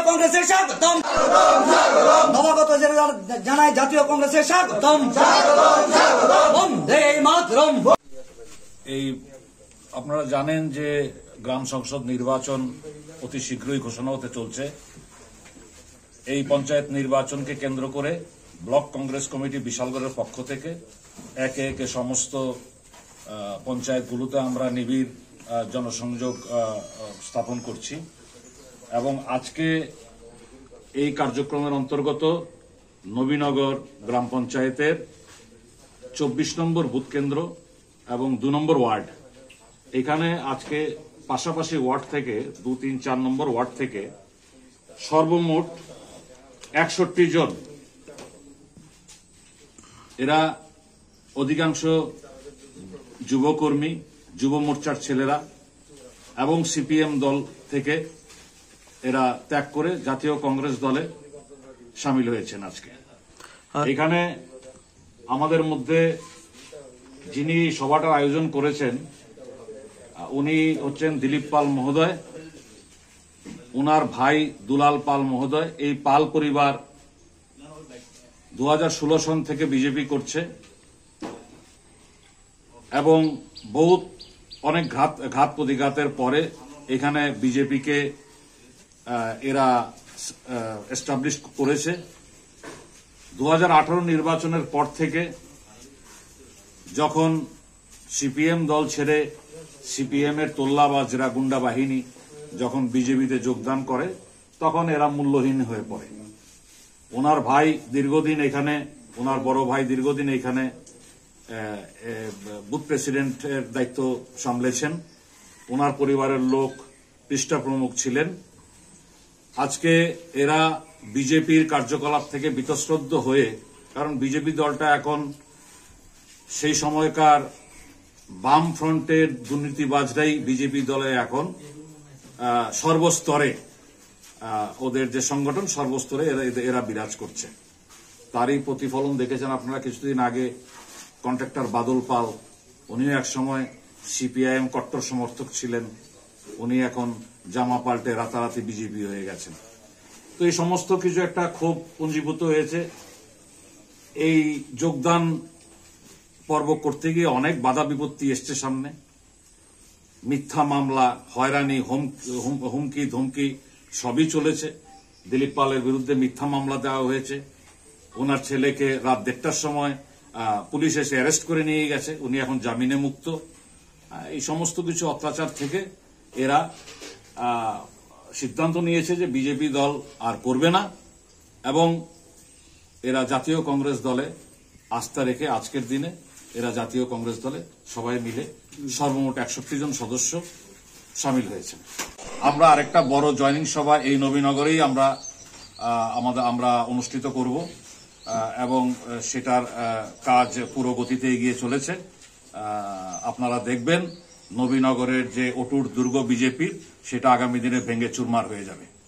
কংগ্রেসের স্বাগতম, নবাগত জানাই জাতীয় কংগ্রেসের স্বাগতম, বন্দে মাতরম। এই আপনারা জানেন যে গ্রাম সংসদ নির্বাচন অতি শীঘ্রই ঘোষণা হতে চলছে। এই পঞ্চায়েত নির্বাচনকে কেন্দ্র করে ব্লক কংগ্রেস কমিটি বিশালগড়ের পক্ষ থেকে একে একে সমস্ত পঞ্চায়েতগুলোতে আমরা নিবিড় জনসংযোগ স্থাপন করছি এবং আজকে এই কার্যক্রমের অন্তর্গত নবীনগর গ্রাম পঞ্চায়েতের 24 নম্বর বুথ কেন্দ্র এবং 2 নম্বর ওয়ার্ড, এখানে আজকে পাশাপাশি ওয়ার্ড থেকে 2, 3, 4 নম্বর ওয়ার্ড থেকে সর্বমোট 61 জন, এরা অধিকাংশ যুবকর্মী, যুব মোর্চার ছেলেরা এবং সিপিএম দল থেকে এরা ত্যাগ করে জাতীয় কংগ্রেস দলে সামিল হয়েছেন। আজকে এখানে আমাদের মধ্যে যিনি সভাটার আয়োজন করেছেন উনি হচ্ছেন দিলীপ পাল মহোদয়, উনার ভাই দুলাল পাল মহোদয়। এই পাল পরিবার 2016 সন থেকে বিজেপি করছে এবং বহুত অনেক ঘাত প্রতিঘাতের পরে এখানে বিজেপিকে এরা এস্টাবলিশ করেছে। 2018 নির্বাচনের পর থেকে যখন সিপিএম দল ছেড়ে সিপিএম এর তোল্লা বা জেরা গুন্ডা বাহিনী যখন বিজেপিতে যোগদান করে তখন এরা মূল্যহীন হয়ে পড়ে। ওনার ভাই দীর্ঘদিন এখানে, ওনার বড় ভাই দীর্ঘদিন এখানে বুথ প্রেসিডেন্টের দায়িত্ব সামলেছেন, ওনার পরিবারের লোক পৃষ্ঠা প্রমুখ ছিলেন। আজকে এরা বিজেপির কার্যকলাপ থেকে বীতশ্রদ্ধ হয়ে, কারণ বিজেপি দলটা এখন সেই সময়কার বাম ফ্রন্টের দুর্নীতিবাজরাই বিজেপি দলে এখন সর্বস্তরে, ওদের যে সংগঠন সর্বস্তরে এরা বিরাজ করছে। তারই প্রতিফলন দেখেছেন আপনারা কিছুদিন আগে। কন্ট্রাক্টর বাদল পাল, উনিও একসময় সিপিআইএম কট্টর সমর্থক ছিলেন, উনি এখন জামা পাল্টে রাতারাতি বিজেপি হয়ে গেছেন। তো এই সমস্ত কিছু একটা ক্ষোভ পুঞ্জীভূত হয়েছে। এই যোগদান পর্ব করতে গিয়ে অনেক বাধা বিপত্তি এসছে সামনে, মিথ্যা মামলা, হয়রানি, হুমকি ধমকি সবই চলেছে। দিলীপ পালের বিরুদ্ধে মিথ্যা মামলা দেওয়া হয়েছে, ওনার ছেলেকে রাত 1টার সময় পুলিশ এসে অ্যারেস্ট করে নিয়ে গেছে, উনি এখন জামিনে মুক্ত। এই সমস্ত কিছু অত্যাচার থেকে এরা সিদ্ধান্ত নিয়েছে যে বিজেপি দল আর করবে না এবং এরা জাতীয় কংগ্রেস দলে আস্থা রেখে আজকের দিনে এরা জাতীয় কংগ্রেস দলে সবাই মিলে সর্বমোট 61 জন সদস্য সামিল হয়েছেন। আমরা আরেকটা বড় জয়নিং সভা এই নবীনগরেই আমরা অনুষ্ঠিত করব এবং সেটার কাজ পুরো গতিতে এগিয়ে চলেছে। আপনারা দেখবেন নবীনগরের যে অটুট দুর্গ বিজেপির, সেটা আগামী দিনে ভেঙে চুরমার হয়ে যাবে।